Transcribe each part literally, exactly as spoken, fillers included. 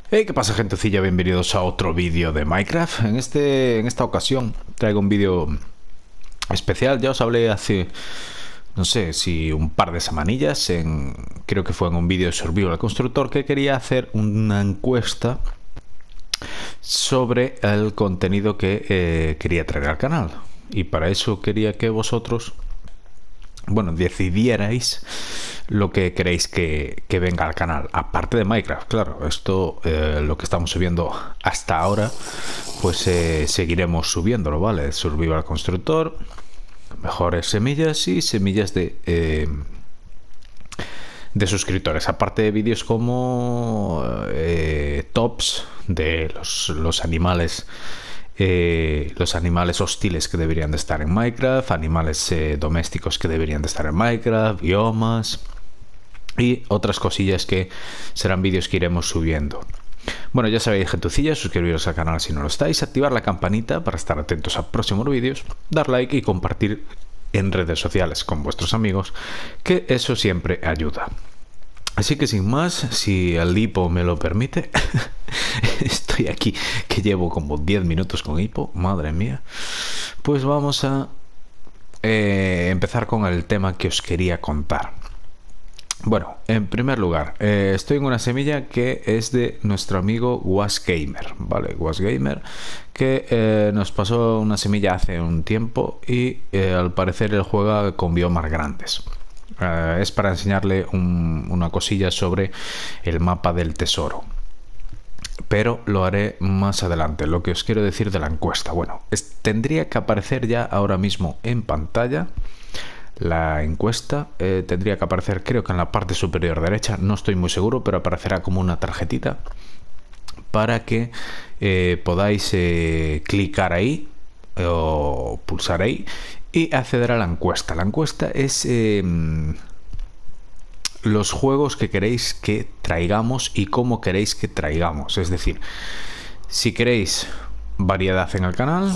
Hey, ¿qué pasa, gentecilla? Bienvenidos a otro vídeo de Minecraft. En este, en esta ocasión traigo un vídeo especial. Ya os hablé hace, no sé, si un par de semanillas, en, creo que fue en un vídeo de Survival Constructor, que quería hacer una encuesta sobre el contenido que eh, quería traer al canal. Y para eso quería que vosotros, bueno, decidierais lo que queréis que, que venga al canal, aparte de Minecraft. Claro, esto, eh, lo que estamos subiendo hasta ahora, pues eh, seguiremos subiéndolo, ¿vale? Survival Constructor, mejores semillas y semillas de eh, de suscriptores, aparte de vídeos como eh, tops de los, los animales eh, los animales hostiles que deberían de estar en Minecraft, animales eh, domésticos que deberían de estar en Minecraft, biomas y otras cosillas que serán vídeos que iremos subiendo. Bueno, ya sabéis, gentucilla, suscribiros al canal si no lo estáis, activar la campanita para estar atentos a próximos vídeos, dar like y compartir en redes sociales con vuestros amigos, que eso siempre ayuda. Así que sin más, si el hipo me lo permite, estoy aquí que llevo como diez minutos con hipo, madre mía, pues vamos a eh, empezar con el tema que os quería contar. Bueno, en primer lugar, eh, estoy en una semilla que es de nuestro amigo WasGamer, ¿vale? WasGamer, que eh, nos pasó una semilla hace un tiempo y eh, al parecer él juega con biomas grandes. Eh, es para enseñarle un, una cosilla sobre el mapa del tesoro, pero lo haré más adelante. Lo que os quiero decir de la encuesta, bueno, es, tendría que aparecer ya ahora mismo en pantalla. La encuesta eh, tendría que aparecer, creo que en la parte superior derecha, no estoy muy seguro, pero aparecerá como una tarjetita para que eh, podáis eh, clicar ahí eh, o pulsar ahí y acceder a la encuesta. La encuesta es eh, los juegos que queréis que traigamos y cómo queréis que traigamos. Es decir, si queréis variedad en el canal,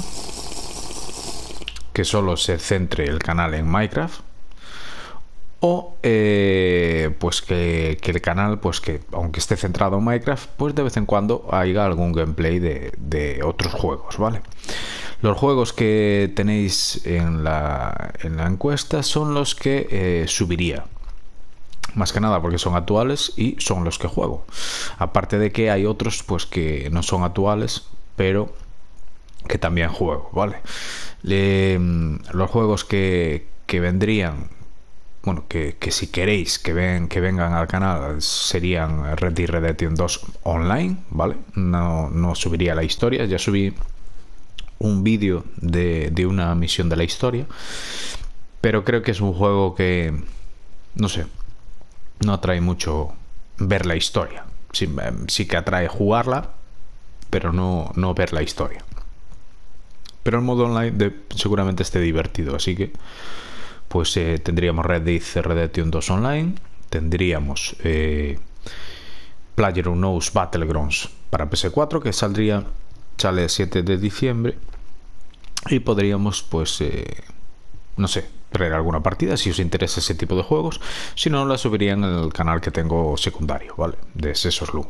que solo se centre el canal en Minecraft, o eh, pues que, que el canal, pues que aunque esté centrado en Minecraft, pues de vez en cuando haya algún gameplay de, de otros juegos, ¿vale? Los juegos que tenéis en la, en la encuesta son los que eh, subiría, más que nada porque son actuales y son los que juego, aparte de que hay otros pues que no son actuales pero que también juego, ¿vale? Le, los juegos que, que vendrían, bueno, que, que si queréis que, ven, que vengan al canal serían Red Dead Redemption dos Online, ¿vale? No, no subiría la historia, ya subí un vídeo de, de una misión de la historia, pero creo que es un juego que, no sé, no atrae mucho ver la historia. Sí, sí que atrae jugarla, pero no, no ver la historia. Pero el modo online de, seguramente esté divertido, así que pues eh, tendríamos Red Dead Redemption dos Online, tendríamos eh, PlayerUnknown's Battlegrounds para P S cuatro, que saldría, sale el siete de diciembre, y podríamos pues eh, no sé, traer alguna partida si os interesa ese tipo de juegos. Si no, la subiría en el canal que tengo secundario, ¿vale? De Sesoslu.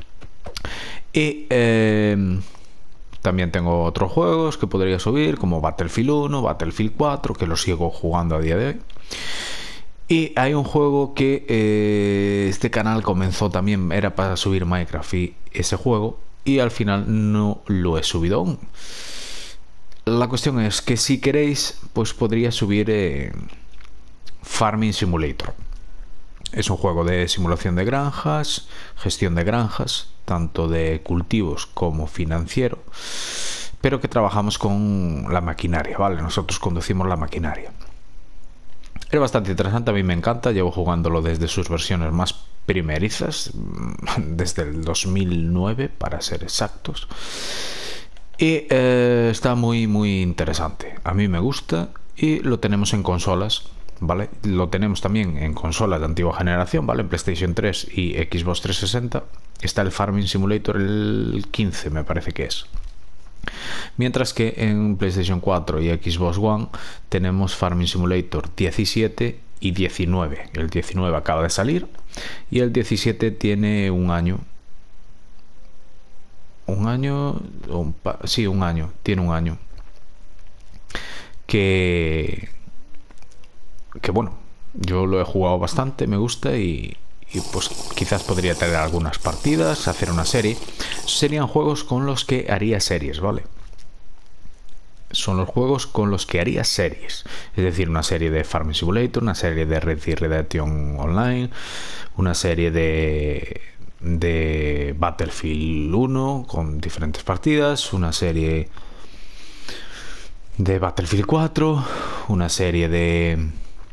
Y eh, también tengo otros juegos que podría subir, como Battlefield uno, Battlefield cuatro, que los sigo jugando a día de hoy. Y hay un juego que eh, este canal comenzó también, era para subir Minecraft y ese juego, y al final no lo he subido aún. La cuestión es que si queréis, pues podría subir eh, Farming Simulator. Es un juego de simulación de granjas, gestión de granjas, tanto de cultivos como financiero, pero que trabajamos con la maquinaria, ¿vale? Nosotros conducimos la maquinaria. Es bastante interesante, a mí me encanta, llevo jugándolo desde sus versiones más primerizas, desde el dos mil nueve para ser exactos. Y eh, está muy muy interesante, a mí me gusta, y lo tenemos en consolas, ¿vale? Lo tenemos también en consolas de antigua generación, ¿vale? En PlayStation tres y Xbox trescientos sesenta está el Farming Simulator, el quince me parece que es. Mientras que en PlayStation cuatro y Xbox One tenemos Farming Simulator diecisiete y diecinueve. El diecinueve acaba de salir y el diecisiete tiene un año un año, un sí, un año, tiene un año. Que, que bueno, yo lo he jugado bastante, me gusta y, y pues quizás podría tener algunas partidas, hacer una serie. Serían juegos con los que haría series, ¿vale? Son los juegos con los que haría series. Es decir, una serie de Farming Simulator, una serie de Red Dead Redemption Online, una serie de, de Battlefield uno con diferentes partidas, una serie de Battlefield cuatro, una serie de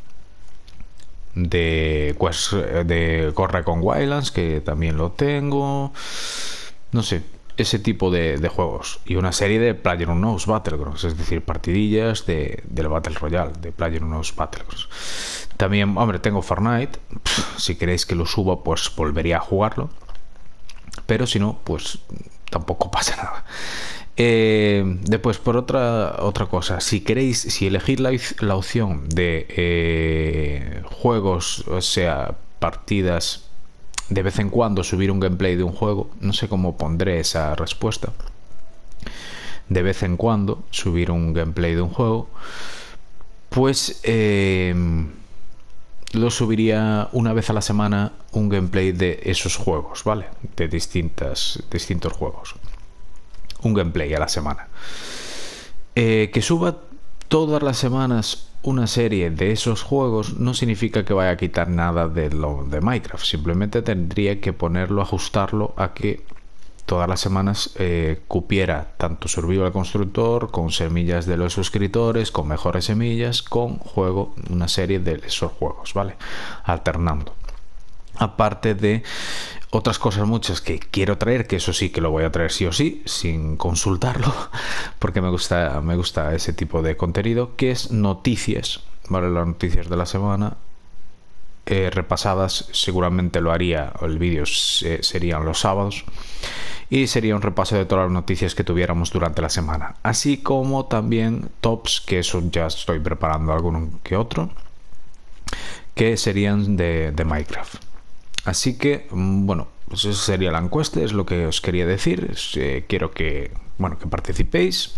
de, pues, de Corre con Wildlands, que también lo tengo, no sé, ese tipo de, de juegos, y una serie de PlayerUnknown's Battlegrounds, es decir, partidillas de, del Battle Royale, de PlayerUnknown's Battlegrounds. También, hombre, tengo Fortnite. Pff, si queréis que lo suba, pues volvería a jugarlo, pero si no, pues tampoco pasa nada. Eh, después, por otra otra cosa, si queréis, si elegís la, la opción de eh, juegos, o sea, partidas, de vez en cuando subir un gameplay de un juego, no sé cómo pondré esa respuesta. De vez en cuando subir un gameplay de un juego, pues eh, lo subiría una vez a la semana, un gameplay de esos juegos, ¿vale? De distintas, distintos juegos. Un gameplay a la semana. Eh, que suba todas las semanas una serie de esos juegos no significa que vaya a quitar nada de lo de Minecraft. Simplemente tendría que ponerlo, ajustarlo a que todas las semanas eh, cupiera tanto Survival Constructor, con semillas de los suscriptores, con mejores semillas, con juego, una serie de esos juegos, ¿vale? Alternando. Aparte de otras cosas muchas que quiero traer, que eso sí que lo voy a traer sí o sí, sin consultarlo, porque me gusta, me gusta ese tipo de contenido, que es noticias, ¿vale? Las noticias de la semana, eh, repasadas. Seguramente lo haría, el vídeo eh, serían los sábados, y sería un repaso de todas las noticias que tuviéramos durante la semana, así como también tops, que eso ya estoy preparando alguno que otro, que serían de, de Minecraft. Así que, bueno, pues eso sería la encuesta, es lo que os quería decir. Eh, quiero que, bueno, que participéis.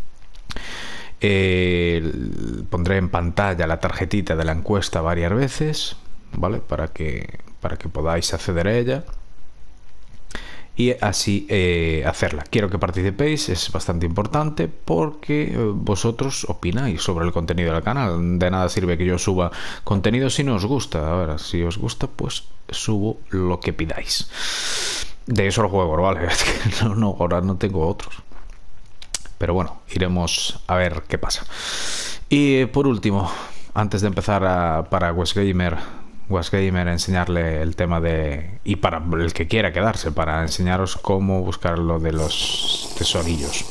Eh, pondré en pantalla la tarjetita de la encuesta varias veces, ¿vale? Para que, para que podáis acceder a ella y así eh, hacerla. Quiero que participéis, es bastante importante, porque vosotros opináis sobre el contenido del canal. De nada sirve que yo suba contenido si no os gusta. Ahora, si os gusta, pues subo lo que pidáis. De eso el juego, ¿vale? Es que no, no, ahora no tengo otros. Pero bueno, iremos a ver qué pasa. Y por último, antes de empezar a, para WestGamer, WestGamer, enseñarle el tema de, y para el que quiera quedarse, para enseñaros cómo buscar lo de los tesorillos.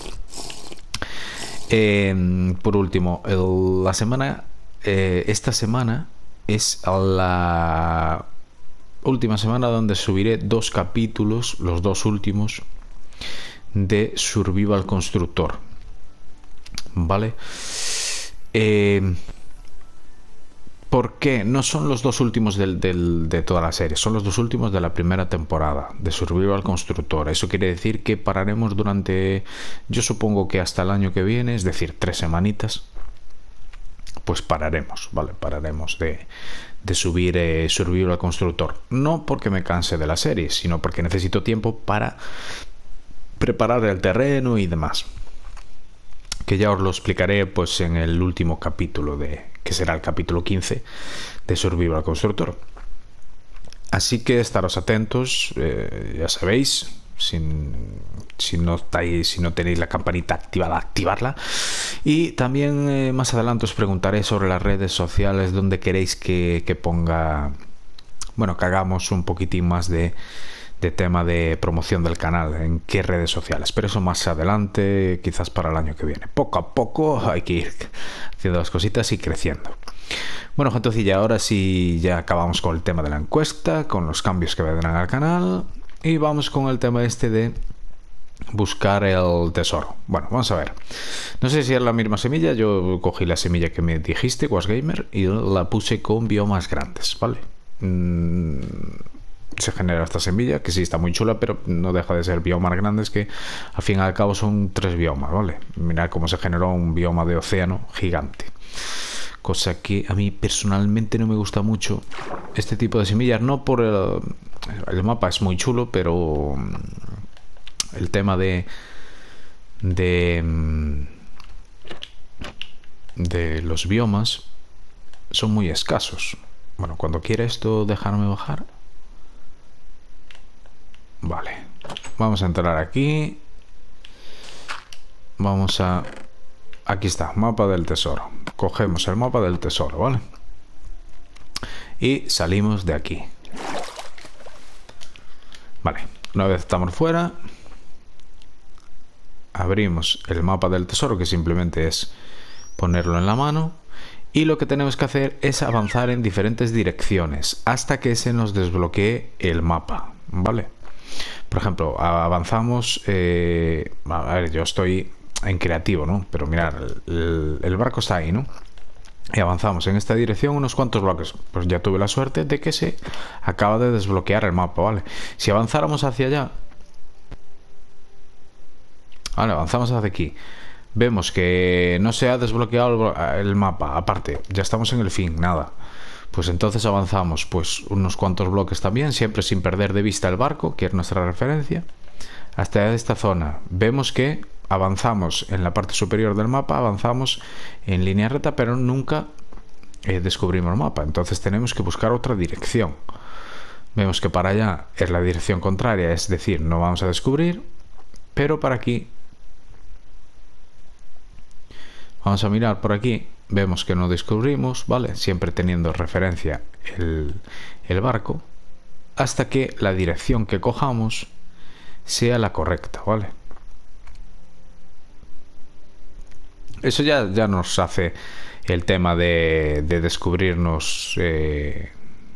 Eh, por último, el, la semana, eh, esta semana es la última semana donde subiré dos capítulos, los dos últimos, de Survival Constructor, ¿vale? Eh, ¿Por qué? No son los dos últimos del, del, de toda la serie, son los dos últimos de la primera temporada de Survival Constructor. Eso quiere decir que pararemos durante, yo supongo que hasta el año que viene, es decir, tres semanitas, pues pararemos, ¿vale? Pararemos de, de subir eh, Survival Constructor. No porque me canse de la serie, sino porque necesito tiempo para preparar el terreno y demás, que ya os lo explicaré pues en el último capítulo, de que será el capítulo quince de Survival Constructor. Así que estaros atentos, eh, ya sabéis, sin, si, no estáis, si no tenéis la campanita activada, activarla. Y también eh, más adelante os preguntaré sobre las redes sociales, donde queréis que, que ponga, bueno, que hagamos un poquitín más de de tema de promoción del canal, en qué redes sociales, pero eso más adelante, quizás para el año que viene. Poco a poco hay que ir haciendo las cositas y creciendo. Bueno, entonces ya ahora sí, ya acabamos con el tema de la encuesta, con los cambios que vendrán al canal, y vamos con el tema este de buscar el tesoro. Bueno, vamos a ver, no sé si es la misma semilla. Yo cogí la semilla que me dijiste, WestGamer, y la puse con biomas grandes, ¿vale? Mm, se genera esta semilla, que sí está muy chula, pero no deja de ser biomas grandes, que al fin y al cabo son tres biomas, ¿vale? Mirad cómo se generó un bioma de océano gigante. Cosa que a mí personalmente no me gusta mucho este tipo de semillas, no por el, el mapa es muy chulo, pero el tema de de de los biomas son muy escasos. Bueno, cuando quiera esto dejarme bajar. Vale, vamos a entrar aquí. Vamos a... Aquí está, mapa del tesoro. Cogemos el mapa del tesoro, ¿vale? Y salimos de aquí. Vale, una vez estamos fuera, abrimos el mapa del tesoro, que simplemente es ponerlo en la mano. Y lo que tenemos que hacer es avanzar en diferentes direcciones hasta que se nos desbloquee el mapa, ¿vale? Por ejemplo, avanzamos... Eh, a ver, yo estoy en creativo, ¿no? Pero mirad, el, el barco está ahí, ¿no? Y avanzamos en esta dirección unos cuantos bloques. Pues ya tuve la suerte de que se acaba de desbloquear el mapa, ¿vale? Si avanzáramos hacia allá... Vale, avanzamos hacia aquí. Vemos que no se ha desbloqueado el mapa. Aparte, ya estamos en el fin, nada. Pues entonces avanzamos pues unos cuantos bloques también, siempre sin perder de vista el barco, que es nuestra referencia, hasta esta zona. Vemos que avanzamos en la parte superior del mapa, avanzamos en línea recta, pero nunca eh, descubrimos el mapa. Entonces tenemos que buscar otra dirección. Vemos que para allá es la dirección contraria, es decir, no vamos a descubrir, pero para aquí... Vamos a mirar por aquí, vemos que no descubrimos, ¿vale? Siempre teniendo referencia el, el barco, hasta que la dirección que cojamos sea la correcta, ¿vale? Eso ya, ya nos hace el tema de, de descubrirnos, eh,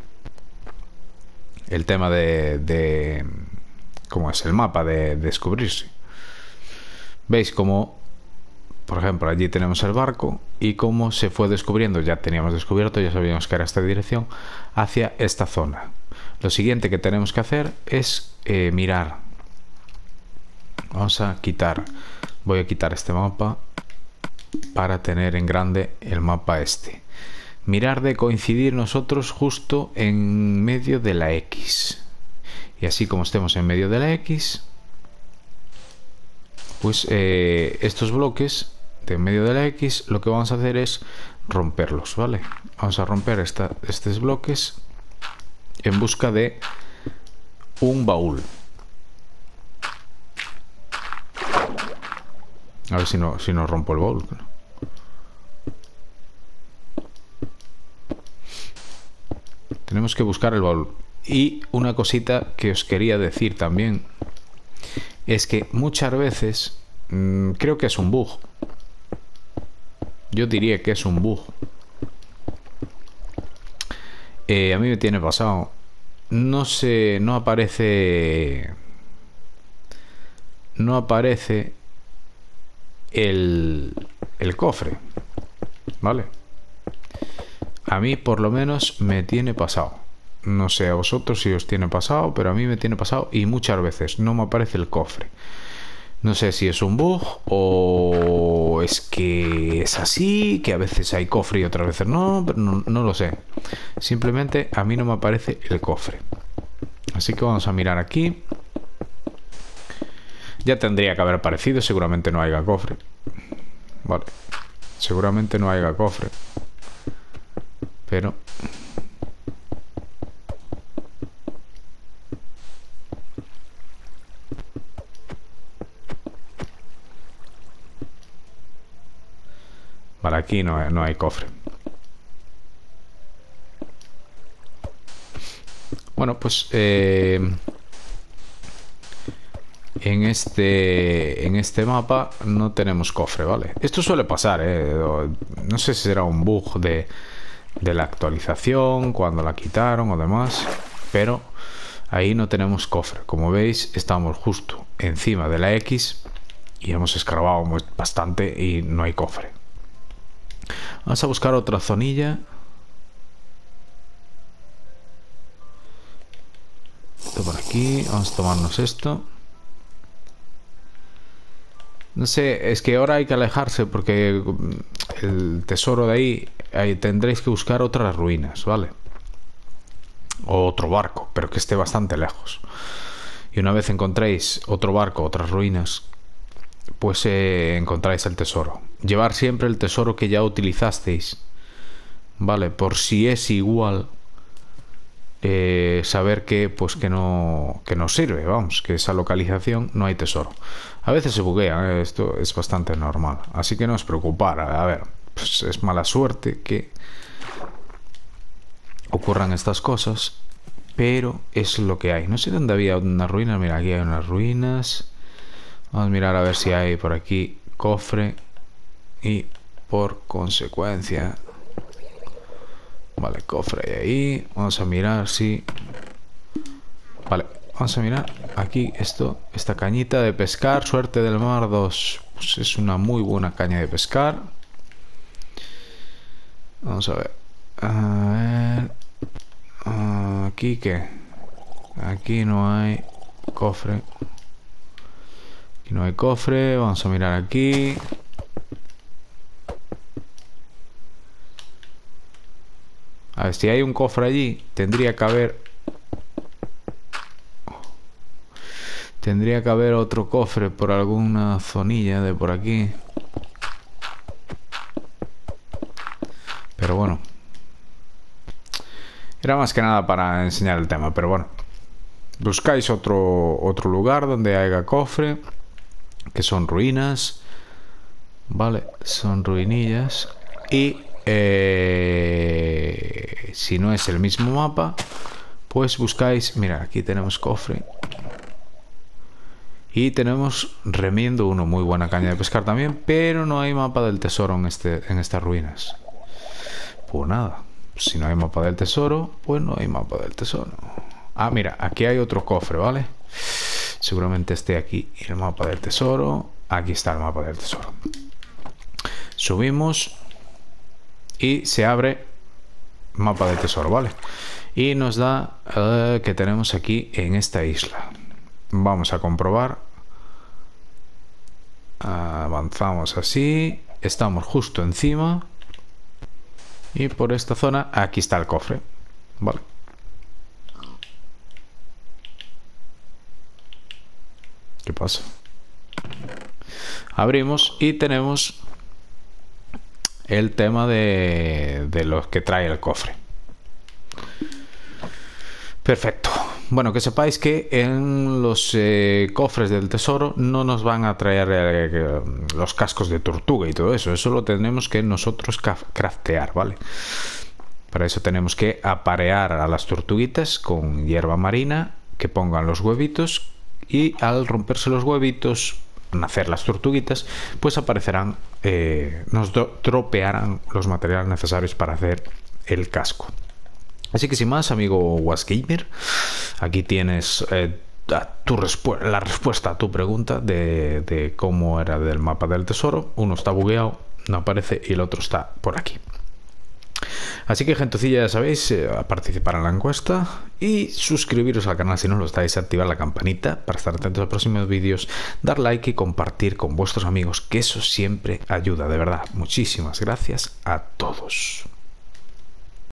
el tema de, de... ¿Cómo es? El mapa de, de descubrirse. ¿Veis cómo... Por ejemplo, allí tenemos el barco y cómo se fue descubriendo, ya teníamos descubierto, ya sabíamos que era esta dirección, hacia esta zona. Lo siguiente que tenemos que hacer es eh, mirar. Vamos a quitar, voy a quitar este mapa para tener en grande el mapa este. Mirar de coincidir nosotros justo en medio de la X. Y así como estemos en medio de la X, pues eh, estos bloques de en medio de la X, lo que vamos a hacer es romperlos, ¿vale? Vamos a romper esta, estos bloques en busca de un baúl. A ver si no, si no rompo el baúl. Tenemos que buscar el baúl. Y una cosita que os quería decir también es que muchas veces mmm, creo que es un bug. Yo diría que es un bug. Eh, a mí me tiene pasado. No sé, no aparece. No aparece el, el cofre. ¿Vale? A mí por lo menos me tiene pasado. No sé a vosotros si os tiene pasado, pero a mí me tiene pasado y muchas veces no me aparece el cofre. No sé si es un bug o es que es así, que a veces hay cofre y otras veces no, pero no, no lo sé. Simplemente a mí no me aparece el cofre. Así que vamos a mirar aquí. Ya tendría que haber aparecido, seguramente no haya cofre. Vale, seguramente no haya cofre. Pero... Vale, aquí no hay, no hay cofre. Bueno, pues eh, en este en este mapa no tenemos cofre, ¿vale? Esto suele pasar, ¿eh? No sé si será un bug de, de la actualización, cuando la quitaron o demás, pero ahí no tenemos cofre. Como veis, estamos justo encima de la X y hemos escarbado bastante y no hay cofre. Vamos a buscar otra zonilla. Esto por aquí. Vamos a tomarnos esto. No sé, es que ahora hay que alejarse porque el tesoro de ahí, ahí tendréis que buscar otras ruinas, ¿vale? O otro barco, pero que esté bastante lejos. Y una vez encontréis otro barco, otras ruinas, pues eh, encontráis el tesoro. Llevar siempre el tesoro que ya utilizasteis, ¿vale? Por si es igual, eh, saber que pues que no que no sirve, vamos, que esa localización no hay tesoro. A veces se buguea, ¿eh? Esto es bastante normal, así que no os preocupar. A ver, pues es mala suerte que ocurran estas cosas, pero es lo que hay. No sé dónde había unas ruinas. Mira, aquí hay unas ruinas. Vamos a mirar a ver si hay por aquí cofre y por consecuencia, vale, cofre ahí. Vamos a mirar si... Vale, vamos a mirar aquí esto, esta cañita de pescar, suerte del mar dos. Pues es una muy buena caña de pescar. Vamos a ver. A ver. Aquí qué. Aquí no hay cofre. Aquí no hay cofre. Vamos a mirar aquí. A ver, si hay un cofre allí, tendría que haber... Tendría que haber otro cofre por alguna zonilla de por aquí. Pero bueno. Era más que nada para enseñar el tema, pero bueno. Buscáis otro, otro lugar donde haya cofre. Que son ruinas. Vale, son ruinillas. Y... Eh, si no es el mismo mapa, pues buscáis... Mira, aquí tenemos cofre. Y tenemos remiendo uno, muy buena caña de pescar también, pero no hay mapa del tesoro en, este, en estas ruinas. Pues nada, si no hay mapa del tesoro, pues no hay mapa del tesoro. Ah, mira, aquí hay otro cofre, ¿vale? Seguramente esté aquí el mapa del tesoro. Aquí está el mapa del tesoro. Subimos y se abre mapa del tesoro, ¿vale? Y nos da uh, que tenemos aquí en esta isla. Vamos a comprobar. Avanzamos así. Estamos justo encima. Y por esta zona, aquí está el cofre. Vale. ¿Qué pasa? Abrimos y tenemos el tema de, de los que trae el cofre. Perfecto. Bueno, que sepáis que en los eh, cofres del tesoro no nos van a traer eh, los cascos de tortuga y todo eso. Eso lo tenemos que nosotros craftear, ¿vale? Para eso tenemos que aparear a las tortuguitas con hierba marina, que pongan los huevitos, y al romperse los huevitos, nacer las tortuguitas, pues aparecerán, eh, nos dropearán los materiales necesarios para hacer el casco. Así que sin más, amigo WasGamer, aquí tienes eh, tu respu la respuesta a tu pregunta de, de cómo era del mapa del tesoro. Uno está bugueado, no aparece, y el otro está por aquí. Así que, gentecilla, ya sabéis, eh, a participar en la encuesta y suscribiros al canal si no lo estáis, activar la campanita para estar atentos a próximos vídeos, dar like y compartir con vuestros amigos, que eso siempre ayuda, de verdad. Muchísimas gracias a todos.